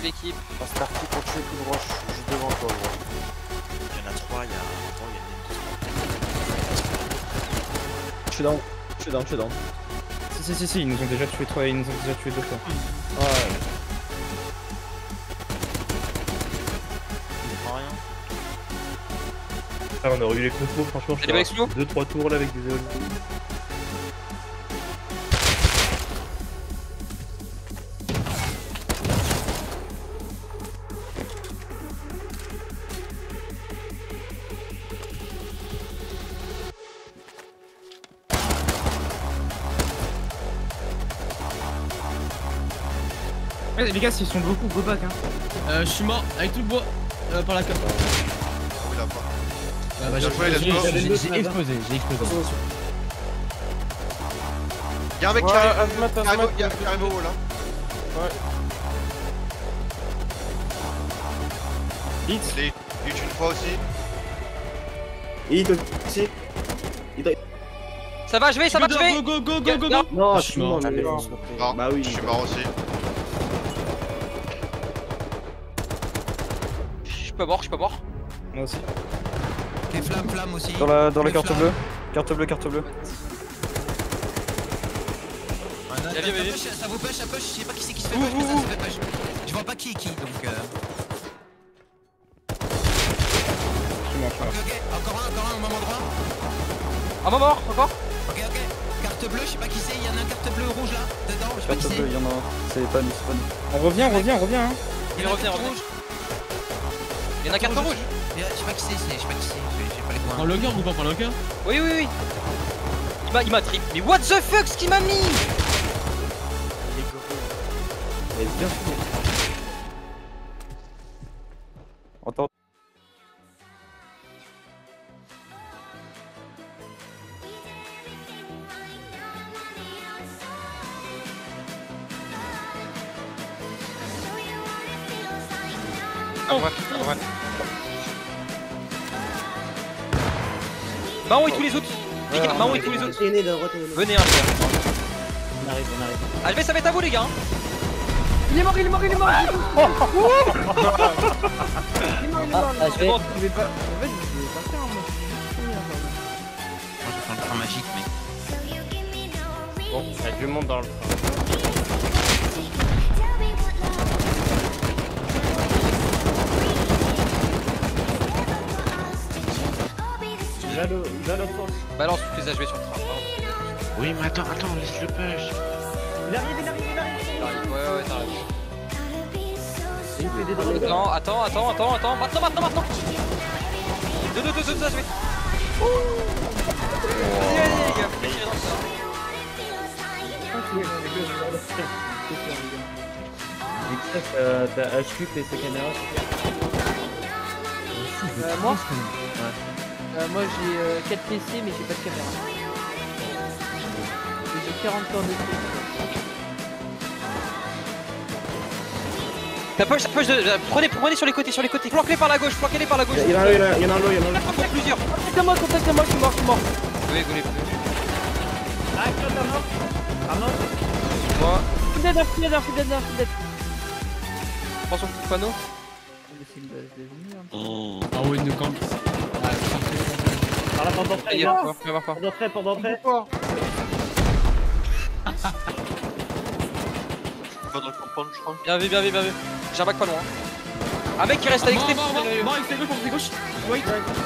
l'équipe. C'est parti pour tuer tout droit, je suis juste devant toi. Il y en a 3, il y a un temps, Je suis down, je suis down, je suis down. Si, ils nous ont déjà tué 3 et ils nous ont déjà tué 2 fois. Ouais. il prend rien. Ah, on aurait eu les combos, franchement, je T'as des explos 2-3 tours là avec des éoliennes. Ouais, les gars, s'ils sont beaucoup, go back hein. Je suis mort avec tout le bois par la carte. Oh, il a pas. Bah, Bien joué, let's go. j'ai explosé. Y'a un mec qui arrive au haut là. Hit. Il est une fois aussi. Hit aussi. Ça va, je vais, ça va, je vais. Go. Non. Non, je suis mort. mais Non, bah oui. je suis mort aussi. Je suis pas mort. Moi aussi. Ok, flamme aussi. Dans la Les carte flammes. bleue. Carte bleue. Ça vous push, ça push, je sais pas qui c'est qui se fait push, mais ça se fait push. Je vois pas qui est qui, donc Je suis mort. Ok, encore un au même endroit. Ah, ma mort, encore. Ok, carte bleue, je sais pas qui c'est, il y en a un carte bleue rouge là, dedans, je sais pas qui Carte c'est. bleue, il y en a un. C'est pas nous. On revient hein. Il revient. Il y en a carte rouge. Je sais pas qui c'est, j'ai pas les Prends points. le cœur ou pas prends le cœur? Oui. Il m'a trip. Mais what the fuck, ce qu'il m'a mis? Elle est bien foutue. Attends. À droite. Marron et tous les autres. Les gars, Marron et tous les autres. Venez, hein, les gars. On arrive. Ah, ça va être à vous, les gars. Il est mort. Je vais Bon. pas. En fait, je vais pas. Moi je vais prendre le train magique, mec. Bon, il y a du monde dans le train. Balance toutes les HV sur le train. Oui, mais attends, laisse le push. Ouais, t'arrives. Attends. Maintenant. Deux, ça, je vais. Vas-y, les gars. Faut tirer dans ça. T'as HQ et sa caméra. Moi moi j'ai 4 PC mais j'ai pas de caméra. Et j'ai 40 corps de PC. Ça push prenez sur les côtés, flanquez-les par la gauche, Il y en a un lot, Encore plusieurs. Contacte-moi, je suis mort. Oui, vous les pouvez. Moi. Dead. Prends son coup de panneau. Ah ouais, nous camp. Par la porte d'entrée, porte d'entrée. Bien vu. J'ai un bac pas loin. Un mec qui reste à l'extrême. Mort, extrême gauche. Wait.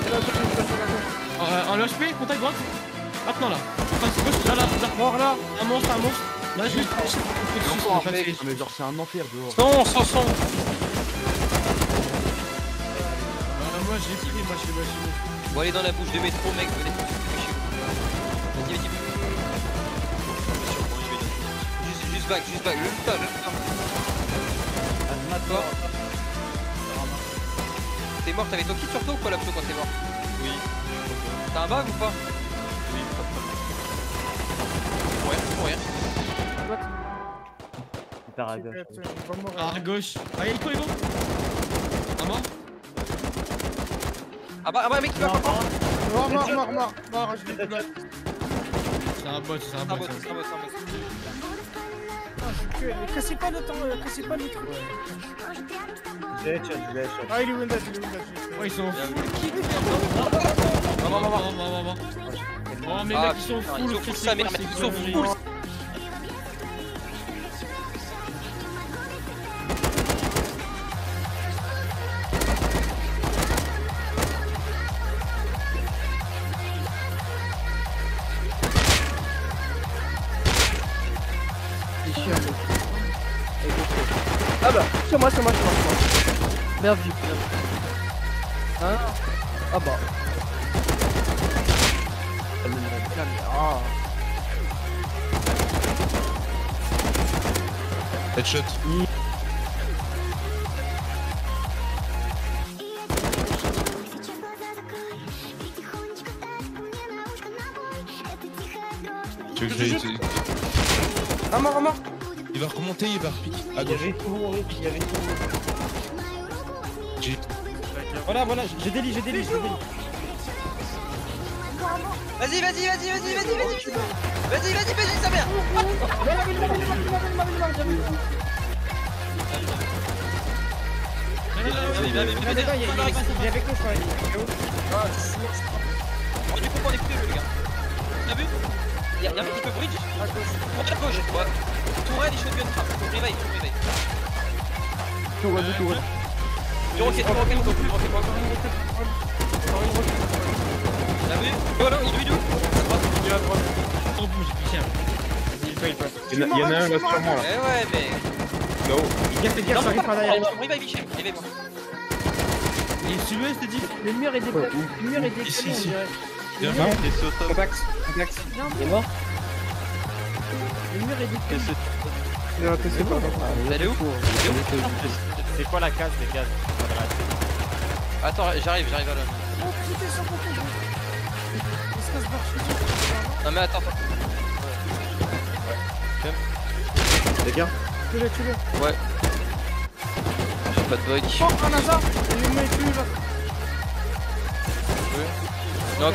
En HP, contact droite. Maintenant là. Enfin, gauche, là. Mort là. Un monstre. Là, je vais. Mais genre, c'est un enfer dehors. Son. Moi, j'ai pris, moi, je suis Bon, allez dans la bouche de métro, mec, venez tous chez vous. Vas-y. Juste back, le putain. T'es mort, t'avais ton kit sur toi ou quoi, Lapso, quand t'es mort? Oui. T'as un bug ou pas? Oui, pas de problème. Pour rien. Super à gauche. À gauche. Ah, y'a Ico. Un mort. Ah bah, mec, qui va pas. C'est un bot. Cassez pas le temps, cassez pas le truc. J'ai headshot. Ah, il est Windows, Oh, ils sont fous. Oh, mais Ah, mec, ils sont putain, fous. ils sont fous sa mère, mec, ils sont fous. Ah bah, c'est moi. Merde, j'ai pris. Hein? Ah bah. Ah. Headshot. Tu veux que j'aille essayer? Un mort. Il va remonter, il va repiquer. À Il y gauche. avait tout, il y avait tout. Voilà, j'ai délit. Vas-y, sa mère. Il est avec nous, je crois. Du coup, on est plus le gars. T'as vu? Y'a un mec qui peut bridge. Pour la gauche. Ouais. Tourelle et shotgun trap. Réveille. Tout va. Du rocket. T'as vu? Voilà, il est où? Oh, boum, j'ai piqué un. Il y en a un là sur moi là. Eh ouais, mais. Fais gaffe, ça arrive par derrière. Revive, Hichem. Réveille-moi. Il est sué, c'était dit. Le mur est décalé, on dirait. Contact. Il est mort. Le mur est décalé. Elle est où? C'est quoi la case, les gars? Attends, j'arrive à la. Oh putain, ils sont contents. Non mais attends. Les gars. Tue-le. Ouais. J'ai pas de bug. Oh, un hasard. Il est plus là. Knock.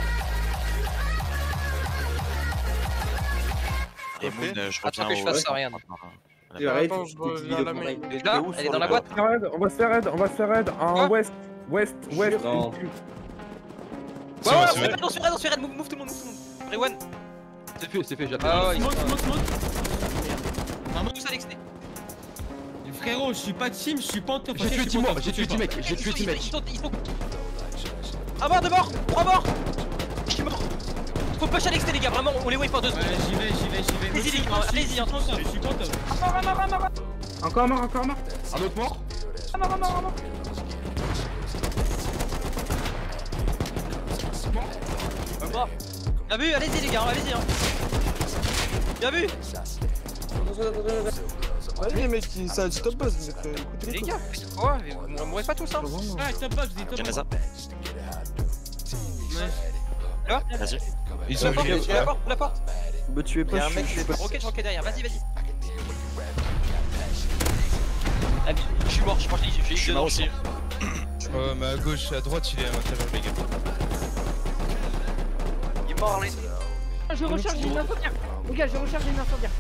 Attends que je fasse ça, regarde. Attends, je vois la main. Là, elle est dans la boîte. On va se faire raid en west. Ouais, on se fait raid, move tout le monde. Rewan. C'est fait, j'appelle. Ah ouais, Smoke. Un mot tous à l'exté. Frérot, je suis pas team, je suis pas en top. J'ai tué 10 mecs. Ils sont. Un mort, 2 morts, 3 morts. Je suis mort. Faut push à l'exté, les gars, vraiment, on les wave par 2 secondes. Ouais, j'y vais. Allez-y, les gars, allez-y, Je suis pas en top. Encore mort. Un autre mort. Bien vu, allez-y, les gars, allez-y. Bien vu. Allez, mec, ça a du top buzz. Les gars, faites quoi? Vous mourrez pas tous, hein? Ah, top box, dis top box. Là? Vas-y. Ils sont venus. La porte. Me tuez pas, Y'a un mec, rocket derrière, vas-y. Ah, je suis mort, je pense que j'ai eu dedans aussi. Mais à gauche, à droite, il est à l'intérieur, les gars. Il est mort, là. Je recharge une incendiaire. Les gars, je recharge une incendiaire.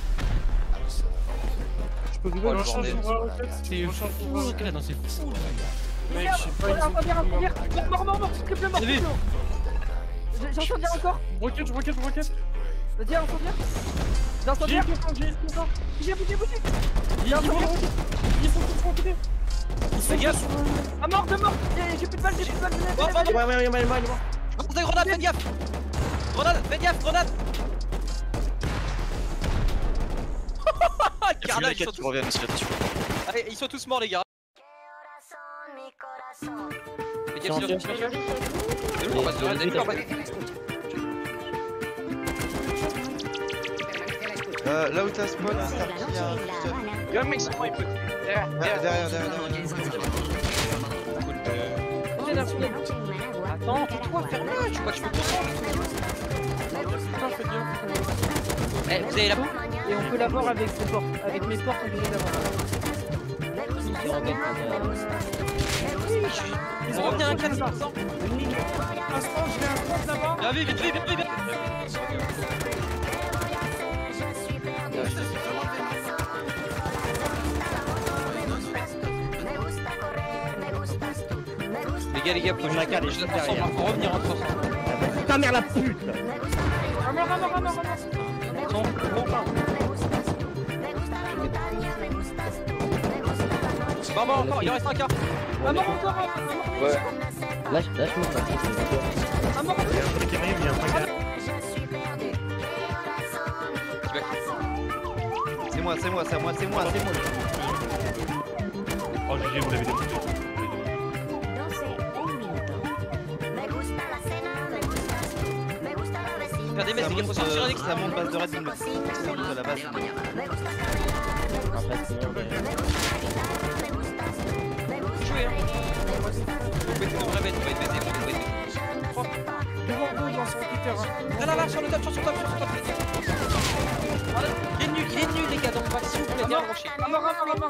Je peux Oh, le bordel. C'est fou, là, non, c'est fou. Mec, je sais pas, ils Incendiaire. Mort, triple mort. J'incendiaire encore. Rocket. Vas-y, incendiaire. L'incendiaire. J'ai bougé. Ils sont tous tranquilles. Fais gaffe. Ah, mort. J'ai plus de balles. Ouais. Venez. Des grenades, faites gaffe. Grenade. Carnage, ils sont tous... Allez, ils sont tous morts, les gars. Fais gaffe, sinon, on passe de raid, on passe. Là où t'as spawn, il y a un mec sur moi, il peut. Derrière. Attends, tais-toi, ferme-le, tu vois que je peux comprendre. Eh, vous avez la... Et on peut l'avoir avec ses portes. Avec mes portes, on peut l'avoir. Ils ont revenu un 400%. Un spawn, je vais un spawn là-bas. Bien vu, vite. les gars, faut On a qu'à aller juste derrière. ensemble, faut revenir entre ensemble. Ta mère la pute. Ramon. Non, Maman encore, il en reste un quart. Ramon encore. Ouais. Lâche-moi pas. Ramon. Il y a un truc qui arrive, il y a un truc qui arrive. C'est moi. Oh, GG, vous l'avez démonté. Faire des messes, les gars, faut sortir avec Ça monte base de Red Bull. Ça monte à la base. Après, c'est bon. jouer. On va être baisé. Devant eux dans son terrain. Là, sur le top. Il est nul, les gars, donc s'il vous plaît, bien branché. Ramon.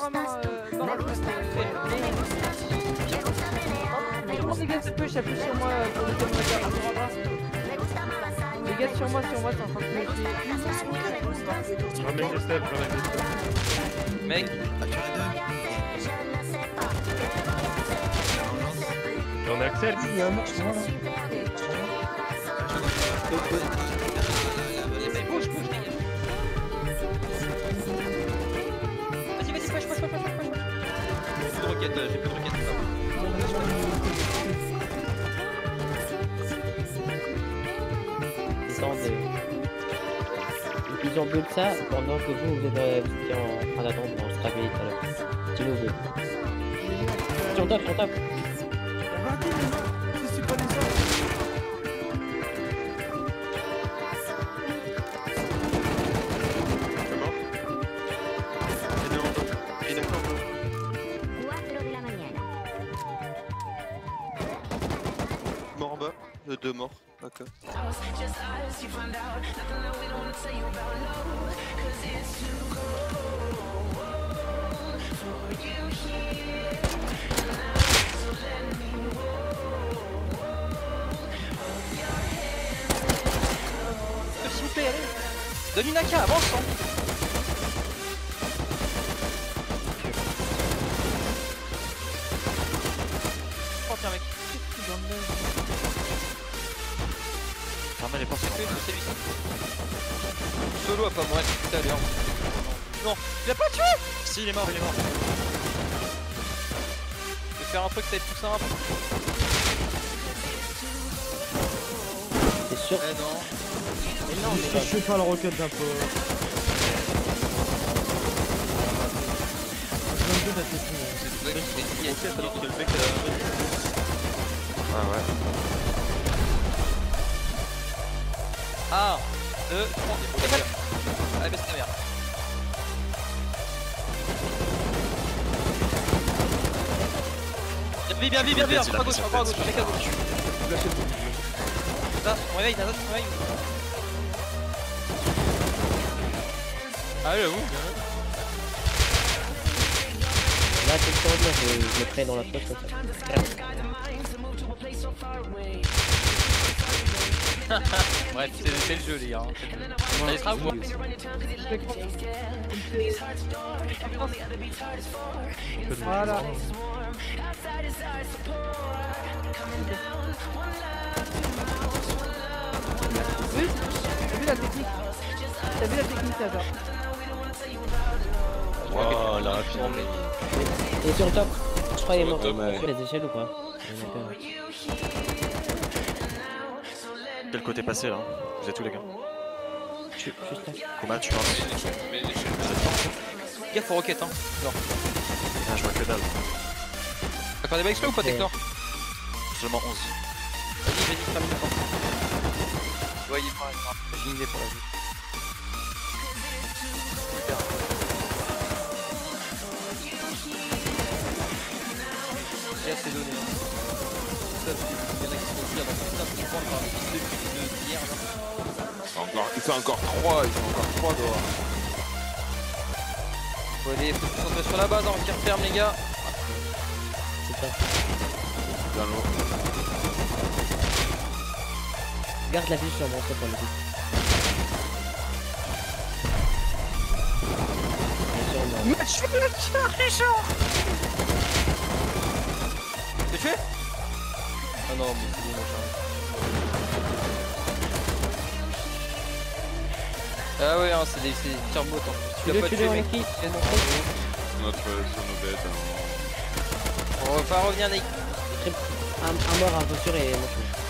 Les gars, ça push sur moi pour le thème. Les gars, sur moi, c'est en train de pusher. Ramène les steps, Mec, on a Axel. bouge, les gars. Vas-y, push. J'ai plus de roquettes. Attendez. Ils ont build ça pendant que vous êtes en train d'attendre dans le stabilité tout à l'heure. Si vous voulez. Sur top. C'est pas les autres. Mort en bas. 2 morts. Ok. S'il vous plaît, allez. Donne une AK, avance. Oh, tiens, mec. Ramène les portes. C'est lui. Solo a pas mourir tout à l'heure. Non, il l'a pas tué. Si, il est mort. Je vais faire un truc, ça va être tout simple. C'est sûr. Non. Je suis pas la roquette d'un peu. Ah ouais. 1, 2, 3, allez, baisse ta mère. Bien, encore à gauche, mec à gauche. Là, on réveille, Nazat, on réveille. Ah, j'avoue. Là, c'est le temps de je le crée dans la poche comme ça. Bref, c'est le jeu, les gars. Ça laissera ou quoi? Voilà. Oui, t'as vu la technique? Lazare? Voilà, Et sur le top, je crois qu'il est mort. Dommage. Sur les échelles ou pas? Quel côté passé là? Vous êtes où les gars? Juste là. Comment tu penses? Gaffe aux roquettes, hein. Non. Ah, je vois que dalle. T'as faire des bags là ou pas, Tector? Seulement 11. Vas-y, termine la porte. Ouais, il est pas grave. J'ai une idée pour la vie. J'ai assez donné. Ça, il y en a qui sont aussi avant tout ça pour prendre par les fils de hier. Ils sont encore 3 dehors. Faut aller, faut se concentrer sur la base, hein, qui referme les gars. C'est ça. Dans l'eau. Garde la vie sur mon pour le coup. T'es tué? Ah non, mais c'est bon, mon charme. Ah ouais, hein, c'est des tirs bots en plus. Tu l'as pas tué, mec. Notre sur nos bêtes. On va pas revenir, Nick. Un mort, un peu sûr et moi je